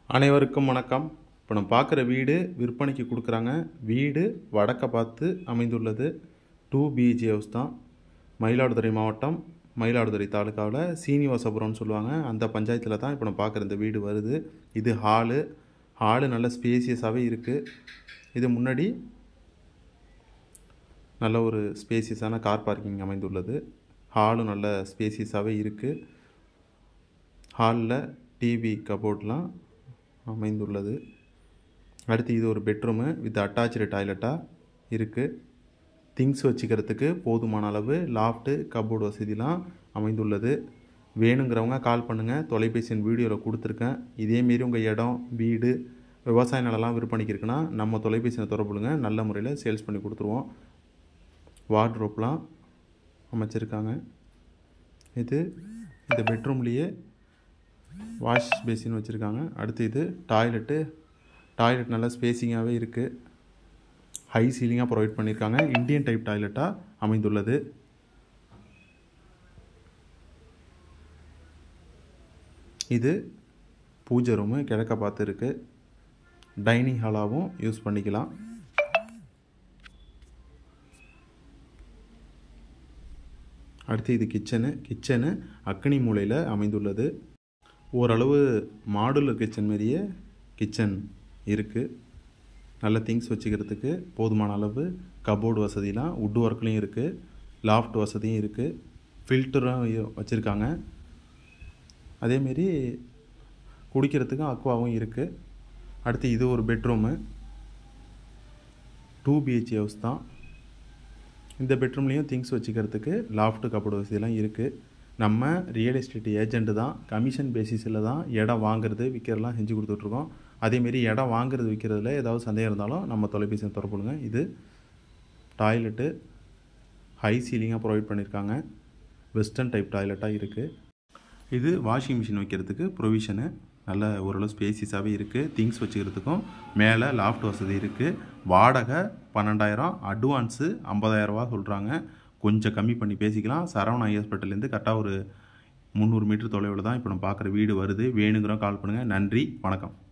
அனைவருக்கும் வணக்கம். இப்போ நம்ம பார்க்குற வீடு விற்பனைக்கு கொடுக்குறாங்க. வீடு வடக்க பார்த்து அமைந்துள்ளது. 2 BHK ஹவுஸ் தான். மயிலாடுதுறை மாவட்டம், மயிலாடுதுறை தாலுக்காவில் சீனிவாசபுரம்னு சொல்லுவாங்க. அந்த பஞ்சாயத்தில் தான் இப்போ நம்ம பார்க்குற இந்த வீடு வருது. இது ஹாலு நல்ல ஸ்பேசியஸாகவே இருக்குது. இது முன்னாடி நல்ல ஒரு ஸ்பேசியஸான கார் பார்க்கிங் அமைந்துள்ளது. ஹாலும் நல்ல ஸ்பேசியஸாகவே இருக்குது. ஹாலில் டிவி கபோர்ட்லாம் அமைந்துள்ளது. அடுத்து இது ஒரு பெட்ரூமு வித் அட்டாச்சு டாய்லெட்டாக இருக்குது. திங்ஸ் வச்சுக்கிறதுக்கு போதுமான அளவு லாஃப்ட்டு கபோர்டு வசதிலாம் அமைந்துள்ளது. வேணுங்கிறவங்க கால் பண்ணுங்கள். தொலைபேசி எண் வீடியோவில் கொடுத்துருக்கேன். இதேமாரி உங்கள் இடம், வீடு, விவசாய நிலம்லாம் விற்பனைக்கு இருக்குன்னா நம்ம தொலைபேசியில் தொடர்புடுங்க. நல்ல முறையில் சேல்ஸ் பண்ணி கொடுத்துருவோம். வார்ட்ரோப்லாம் அமைச்சிருக்காங்க. இந்த பெட்ரூம்லேயே வாஷ் பேசின் வச்சுருக்காங்க. அடுத்து இது டாய்லெட் நல்லா ஸ்பேசிங்காகவே இருக்குது. ஹை சீலிங்காக ப்ரொவைட் பண்ணியிருக்காங்க. இந்தியன் டைப் டாய்லெட்டாக அமைந்துள்ளது. இது பூஜை ரூமு கிழக்க பார்த்து இருக்குது. டைனிங் ஹாலாகவும் யூஸ் பண்ணிக்கலாம். அடுத்து இது கிச்சனு அக்னி மூலையில் அமைந்துள்ளது. ஓரளவு மாடுலர் கிச்சன் மாதிரியே கிச்சன் இருக்குது. நல்ல திங்ஸ் வச்சுக்கிறதுக்கு போதுமான அளவு கபோர்டு வசதிலாம் வுட் ஒர்க்லேயும் இருக்குது. லாஃப்ட் வசதியும் இருக்குது. ஃபில்டரும் வச்சுருக்காங்க. அதேமாரி குடிக்கிறதுக்கும் அக்வாவும் இருக்குது. அடுத்து இது ஒரு பெட்ரூமு. 2 BHK ஹவுஸ் தான். இந்த பெட்ரூம்லேயும் திங்ஸ் வச்சுக்கிறதுக்கு லாஃப்ட்டு கபோர்டு வசதியெல்லாம் இருக்குது. நம்ம ரியல் எஸ்டேட் ஏஜென்ட்டு தான். கமிஷன் பேசிஸில் தான் இடம் வாங்குறது விற்கிறதுலாம் செஞ்சு கொடுத்துட்ருக்கோம். அதேமாரி இடம் வாங்குறது விற்கிறதுல ஏதாவது சந்தேகம் இருந்தாலும் நம்ம தொலைபேசியை தொடர்புடுங்க. இது டாய்லெட்டு ஹை சீலிங்காக ப்ரொவைட் பண்ணியிருக்காங்க. வெஸ்டர்ன் டைப் டாய்லெட்டாக இருக்குது. இது வாஷிங் மிஷின் வைக்கிறதுக்கு ப்ரொவிஷனு. நல்ல ஓரளவு ஸ்பேசிஸாகவே இருக்குது. திங்ஸ் வச்சுக்கிறதுக்கும் மேலே லாஃப்ட் வசதி இருக்குது. வாடகை 12,000, அட்வான்ஸு 50,000 ரூபா சொல்கிறாங்க. கொஞ்சம் கம்மி பண்ணி பேசிக்கலாம். சரவணா ஹாஸ்பிட்டல்லேருந்து கரெக்டாக ஒரு 300 மீட்டர் தொலைவில் தான் இப்போ நம்ம பார்க்குற வீடு வருது. வேணுங்கிறோம் கால் பண்ணுங்கள். நன்றி, வணக்கம்.